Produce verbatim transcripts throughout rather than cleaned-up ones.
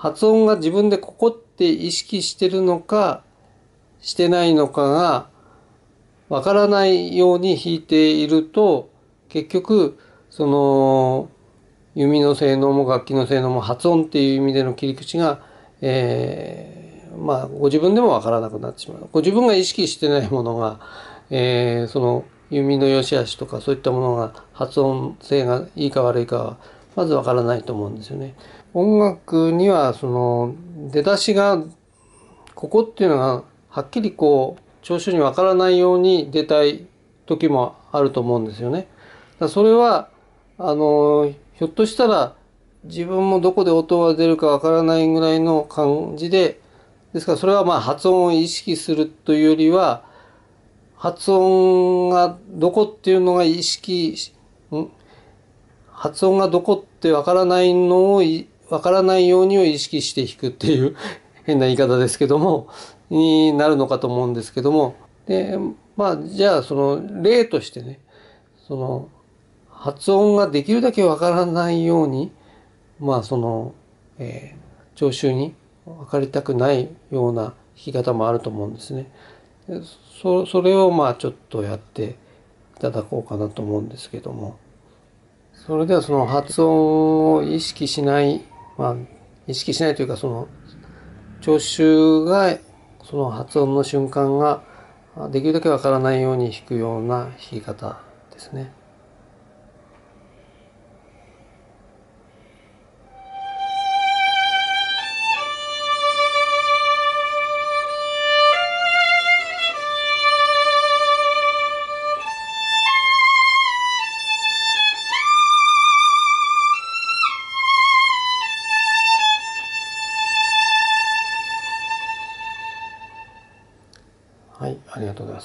発音が自分でここって意識してるのかしてないのかがわからないように弾いていると、結局その弓の性能も楽器の性能も発音っていう意味での切り口が、えー、まあご自分でもわからなくなってしまう。ご自分が意識してないものが、えー、その弓の良し悪しとかそういったものが発音性がいいか悪いかはまずわからないと思うんですよね。音楽にはその出だしがここっていうのがはっきりこう聴衆にわからないように出たい時もあると思うんですよね。だからそれはあのひょっとしたら自分もどこで音が出るかわからないぐらいの感じで、ですからそれはまあ発音を意識するというよりは、発音がどこっていうのが意識ん発音がどこってわからないのをわからないようにを意識して弾くっていう変な言い方ですけどもになるのかと思うんですけども、でまあじゃあその例としてね、その発音ができるだけわからないように、まあその、えー、聴衆に分かりたくないような弾き方もあると思うんですね。そ, それをまあちょっとやっていただこうかなと思うんですけども、それではその発音を意識しない、まあ意識しないというか、その聴衆がその発音の瞬間ができるだけわからないように弾くような弾き方ですね。はい、ありがとうございます。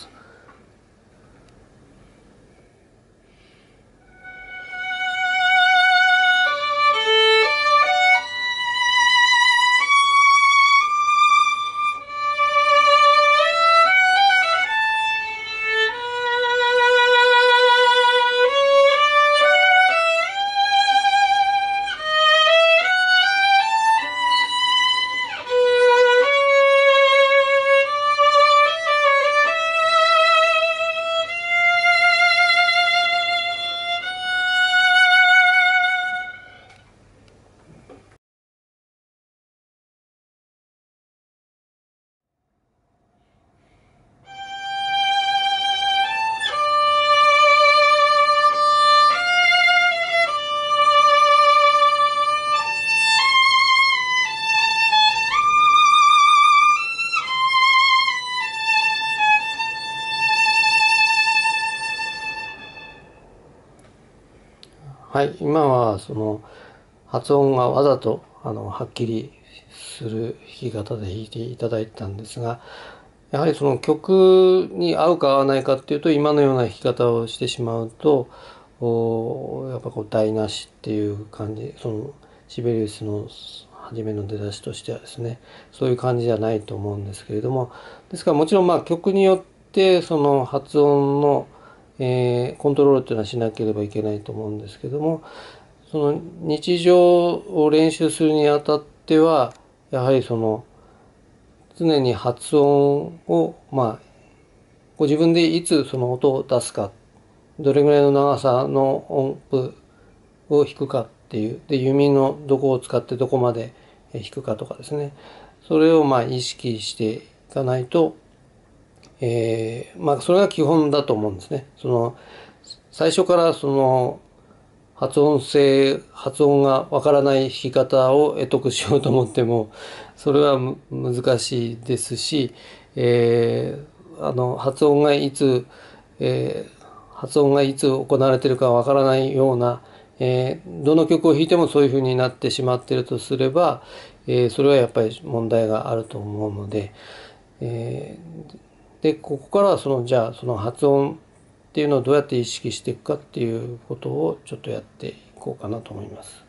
はい、今はその発音がわざとあのはっきりする弾き方で弾いていただいたんですが、やはりその曲に合うか合わないかっていうと、今のような弾き方をしてしまうと、おやっぱこう台無しっていう感じ、そのシベリウスの初めの出だしとしてはですね、そういう感じじゃないと思うんですけれども、ですからもちろんまあ曲によってその発音のえー、コントロールっていうのはしなければいけないと思うんですけども、その日常を練習するにあたってはやはりその常に発音をまあご自分でいつその音を出すか、どれぐらいの長さの音符を弾くかっていう、で弓のどこを使ってどこまで弾くかとかですね、それをまあ意識していかないと、えー、まあそれが基本だと思うんですね。その最初からその発音性発音がわからない弾き方を得得しようと思ってもそれは難しいですし、えー、あの発音がいつ、えー、発音がいつ行われているかわからないような、えー、どの曲を弾いてもそういうふうになってしまっているとすれば、えー、それはやっぱり問題があると思うので、えーでここからはそのじゃあその発音っていうのをどうやって意識していくかっていうことをちょっとやっていこうかなと思います。